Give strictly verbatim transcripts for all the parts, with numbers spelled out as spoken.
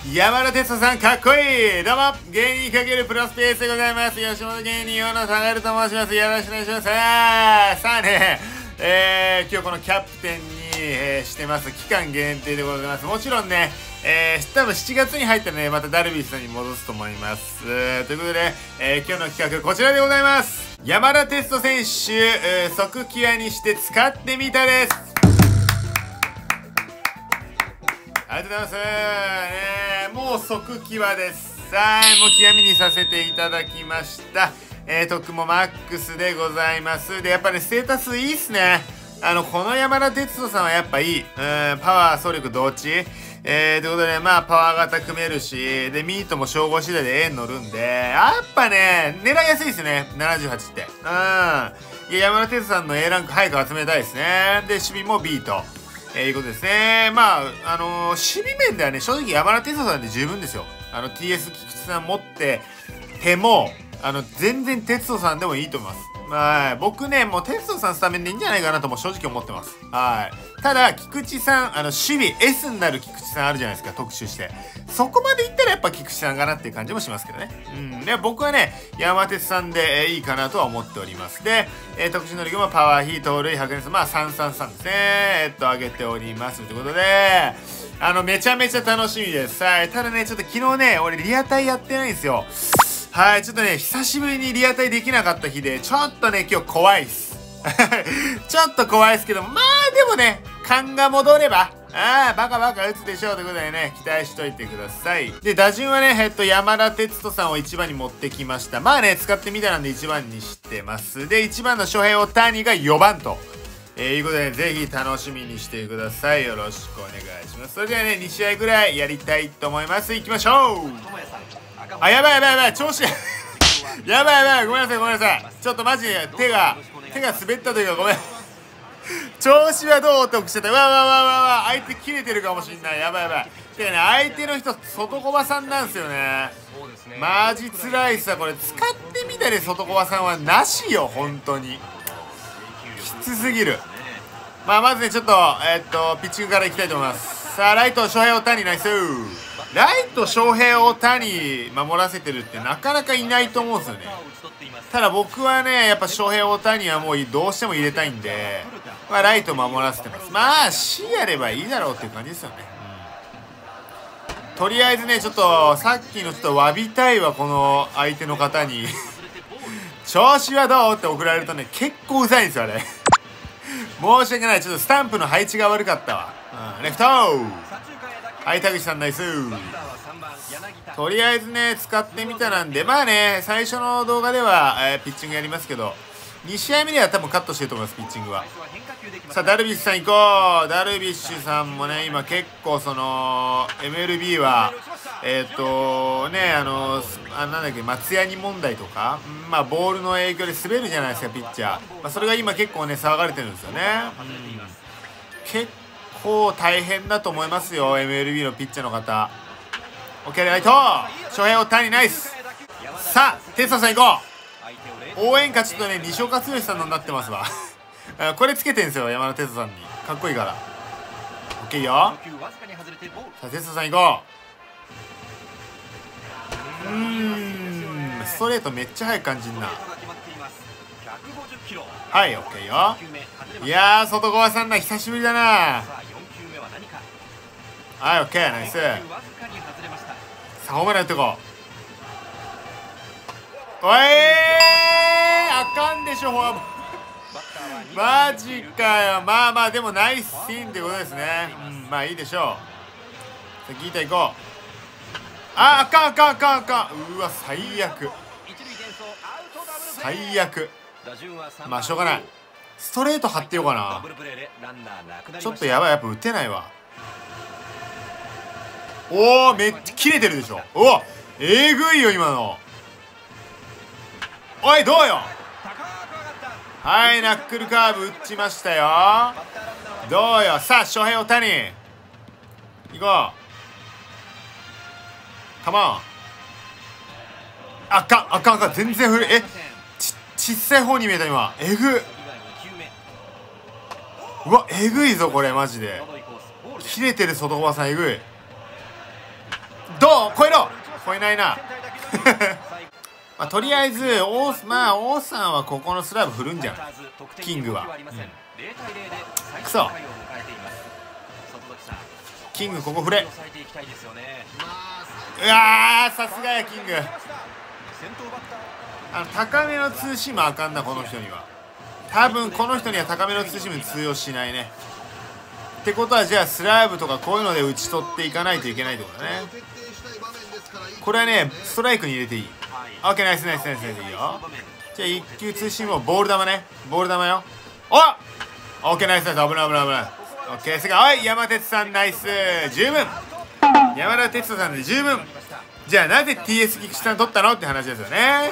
山田哲人さんかっこいい。どうも芸人×プロスペースでございます。吉本芸人大野孝と申します。よろしくお願いします。さあね、えー、今日このキャプテンに、えー、してます期間限定でございます。もちろんね、えー、多分しちがつに入ったらねまたダルビッシュさんに戻すと思います。ということで、えー、今日の企画こちらでございます。山田哲人選手、えー、即キワにして使ってみたです。ありがとうございます。ね、もう即キワです。さあ、もう極みにさせていただきました。えー、特もマックスでございます。で、やっぱり、ね、ステータスいいっすね。あの、この山田哲人さんはやっぱいい。うん、パワー、走力同値。えー、ということで、まあ、パワー型組めるし、で、ミートも称号次第で A に乗るんで、やっぱね、狙いやすいですね。ななじゅうはちって。うん。いや、山田哲人さんの A ランク早く集めたいですね。で、守備も B と。えー、いうことですね。まあ、あのー、守備面ではね、正直山田哲人さんで十分ですよ。あの、ティーエス 菊池さん持ってても、あの、全然哲人さんでもいいと思います。はい。僕ね、もう哲人さんスタメンでいいんじゃないかなとも正直思ってます。はい。ただ、菊池さん、あの、守備 S になる菊池さんあるじゃないですか、特集して。そこまでいったらやっぱ菊池さんかなっていう感じもしますけどね。うん。で、僕はね、山哲さんで、えー、いいかなとは思っております。で、えー、特殊能力もパワー、ヒー、盗塁、白熱、まあ、さんさんさんですね。えー、っと、上げております。ということで、あの、めちゃめちゃ楽しみです。はい。ただね、ちょっと昨日ね、俺リアタイやってないんですよ。はい、ちょっとね、久しぶりにリアタイできなかった日で、ちょっとね、今日怖いっす。ちょっと怖いっすけど、まあでもね、勘が戻れば、ああ、バカバカ打つでしょうということでね、期待しといてください。で、打順はね、えっと、山田哲人さんをいちばんに持ってきました。まあね、使ってみたなんでいちばんにしてます。で、いちばんの翔平オタニがよばんと。えー、いうことで、ね、ぜひ楽しみにしてください。よろしくお願いします。それではね、に試合ぐらいやりたいと思います。いきましょう。あ、やばいやばいやばい、調子やばいやばい、ごめんなさいごめんなさい。ちょっとマジで手が手が滑ったというかごめん調子はどうって送ってた。わわわわわ、相手切れてるかもしんない。やばいやばい。てかね、相手の人外小場さんなんですよね。マジ辛いっすわこれ。使ってみたり外小場さんはなしよ、本当にきつすぎる。まあまずね、ちょっとえー、っとピッチングからいきたいと思います。さあ、ライト翔平オタニナイス。ライト翔平を谷守らせてるってなかなかいないと思うんですよね。ただ僕はね、やっぱ翔平を谷はもうどうしても入れたいんで、まあ、ライト守らせてます。まあ C やればいいだろうっていう感じですよね。うん、とりあえずね、ちょっとさっきのちょっと詫びたいわ、この相手の方に調子はどうって送られるとね、結構うざいんですよあれ申し訳ない。ちょっとスタンプの配置が悪かったわ。うん、レフトはい、田口さんナイス。とりあえずね、使ってみたなんで、まあね、最初の動画では、えー、ピッチングやりますけど、に試合目では多分カットしてると思います、ピッチングは。さあ、ダルビッシュさん行こう。ダルビッシュさんもね、今結構その、エムエルビー は、えっと、ね、あの、あなんだっけ、松ヤニ問題とか、まあ、ボールの影響で滑るじゃないですか、ピッチャー。まあ、それが今結構ね、騒がれてるんですよね。うん、結構こう大変だと思いますよ、 エムエルビー のピッチャーの方。 OK ライト翔平オタニナイス。さあ、テストさん行こう。応援歌ちょっとね、西岡剛さんのになってますわこれつけてんすよ、山田テストさんに。かっこいいから。 OK よ。さあ、テストさん行こう。うーん、ストレートめっちゃ速く感じんな。はい、 OK よ。いやー、外側さんな、久しぶりだな。はい、オッケー、ナイス。さあ、ホームラン打ってこう。おいー、あかんでしょ、フォアボールマジかよ。まあまあ、でもナイスシーンってことですね。うん、まあいいでしょう。さあ、ギータ行こう。あ、あかんあかんあかんあかん。うわ、最悪最悪。まあしょうがない。ストレート張ってようかな。ちょっとやばい、やっぱ打てないわ。おお、めっちゃ切れてるでしょ。おお、えぐいよ今の。おい、どうよ。はい、ナックルカーブ打ちましたよ。どうよ。さあ、翔平オタニ行こう。カモン。あかんあかんあかん、全然古い。え、ちちっさい方に見えた今。えぐ。うわ、えぐいぞこれマジで。切れてる外小場さん、えぐい。どお超えろ超えないなまあ、とりあえず王、まあ、王さんはここのスラブ振るんじゃないキングは、うん、くそキングここ振れ。うわーさすがやキング。あの高めのツーシームあかんなこの人には。多分この人には高めのツーシーム通用しないね。ってことはじゃあスラーブとかこういうので打ち取っていかないといけないってことだね。これはねストライクに入れていい。オッケーナイスナイスナイスナイスいいよ。じゃあいっ球ツーシームをボール球ね。ボール球よ。おオッケーナイスナイス危ない危ない危ない。オッケーすがおい山鉄さんナイス十分。山田哲人さんで十分。じゃあなぜ ティーエス キクさん取ったのって話ですよね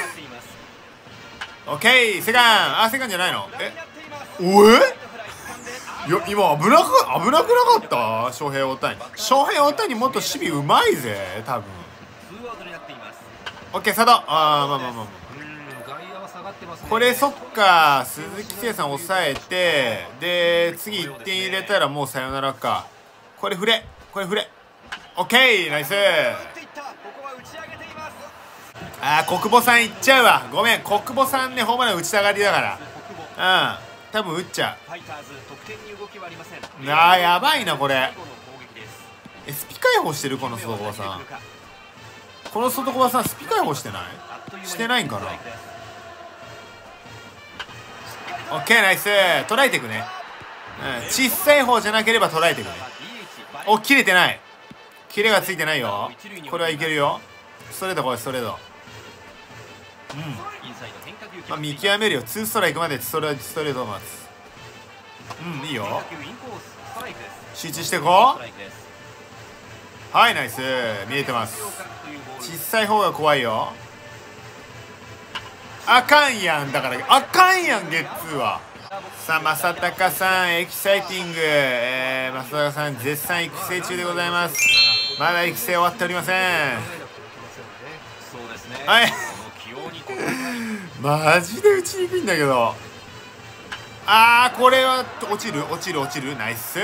オッケーセカンあセカンじゃないのえおえいや今危なく危なくなかった翔平大谷翔平大谷もっと守備うまいぜ多分。オッケー佐藤あーまあまあまあまあこれそっか鈴木誠也さん抑えてで次いってん入れたらもうさよならか。これ振れこれ振れオッケーナイス。あー国母さんいっちゃうわごめん国母さんねホームラン打ちたがりだからうん多分打っちゃう。あーやばいなこれ。えスピ解放してるこの外小さんこの外小さんスピ解放してないしてないんかな。オッケーナイス捉えていくね、うん、小さい方じゃなければ捉えていくね。お切れてないキレがついてないよ。これはいけるよ。ストレートこれストレートうんまあ見極めるよ。ツーストライクまでストレストレートを待つ。うんいいよ集中してこう。はいナイス見えてます。小さい方が怖いよ。あかんやんだからあかんやんゲッツーは。さあ正隆さんエキサイティング、えー、正隆さん絶賛育成中でございます。まだ育成終わっておりません。はいマジで打ちにくいんだけど。あーこれは落ちる落ちる落ちるナイス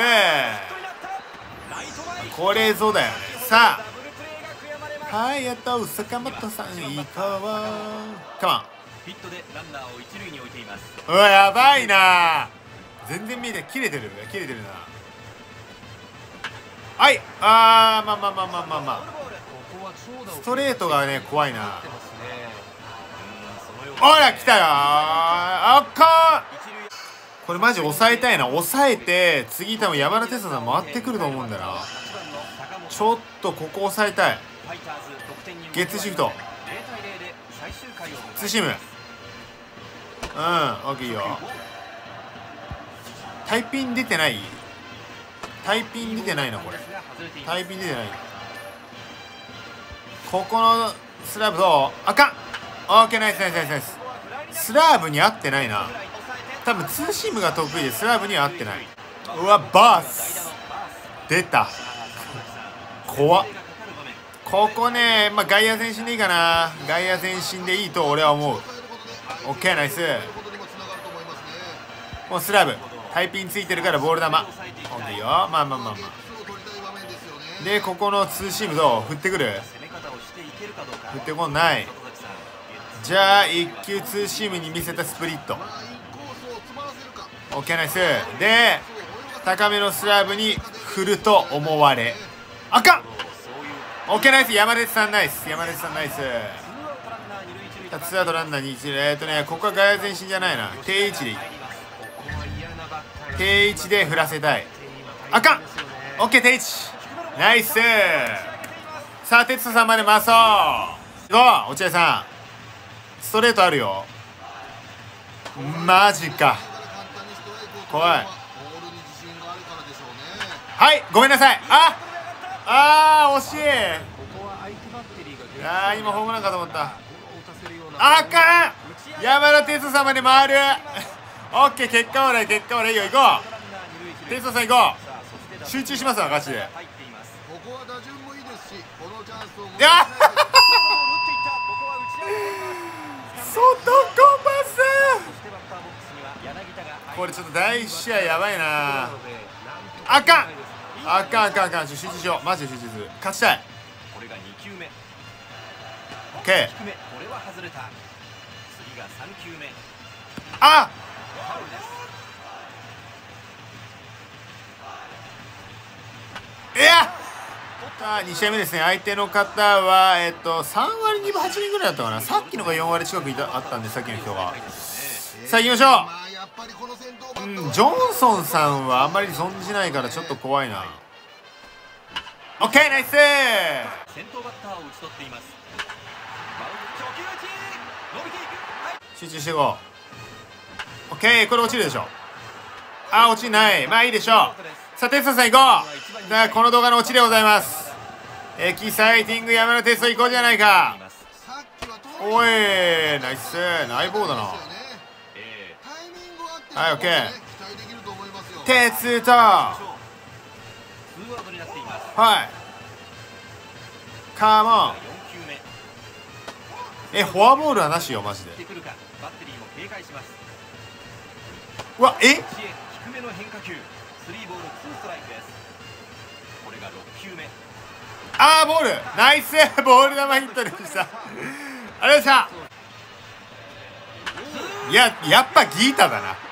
これぞだよね。さあはいやっと坂本さんいいかわカモンうわやばいな全然見えて切れてる切れてるな。はいあーまあまあまあまあまあまあストレートがね怖いな。ほら来たよあっかーこれマジ抑えたいな。抑えて次多分山田哲人さん回ってくると思うんだな。ちょっとここ抑えたい。ゲッツーシフトツーシームうんオッケーいいよ。タイピン出てないタイピン出てないなこれタイピン出てない。ここのスラーブどうあかんオッケーナイスナイスナイスナイス。スラーブに合ってないな多分ツーシームが得意でスラーブには合ってない。うわバース出た怖っ。ここねまあ外野前進でいいかな。外野前進でいいと俺は思う。オッケーナイス。もうスラーブタイピンついてるからボール球オッケーよ。まあまあまあまあでここのツーシームどう振ってくる振ってこんない。じゃあいっ球ツーシームに見せたスプリットオッケーナイスで高めのスラーブに振ると思われあかんオッケーナイス山根さんナイス山根さんナイス。ツーアウトランナーに一塁えっとねここは外野前進じゃないな定位置でいい定位置で振らせたい。あかんオッケー定位置ナイス。さあ哲人さんまで回そう行こう落合さんストレートあるよマジか怖い。はいごめんなさいああー惜しい。あー今ホームランかと思った。あかん山田哲人さんまで回るオッケー結果オーライ結果オーライいいよ行こう哲人さん行こう集中しますわガチで。いや外コパスこれちょっと第一試合やばいなあかんあかんあかんあかん集中しようマジで集中する勝ちたいこれがに球目。 オッケー。 低め、これは外れた。次がさん球目。 あファウルです。 いやあに試合目ですね。相手の方は、えっと、さん割にぶはち厘ぐらいだったかな。さっきのがよん割近くいたあったんで、さっきの人が。さあ行きましょう。うん、ジョンソンさんはあんまり存じないからちょっと怖いな。オッケー、ナイス。 先頭バッターを打ち取っています。初球打ち伸びていく。はい、 集中していこう。オッケー、これ落ちるでしょ。あー、落ちない。まあいいでしょう。さあテストさん行こう。さあこの動画のオチでございます。エキサイティング山のテスト行こうじゃないか。おい、ナイス。ナイボーだな。はい、オッケー。テスト。はい。カモン。え、フォアボールはなしよ、マジで。うわ、え、 低めの変化球。スリーボールツーストライクです。これがろく球目。 あー、ボールナイス。ボール球ヒットでした。ありがとうございました。いや、やっぱギータだな。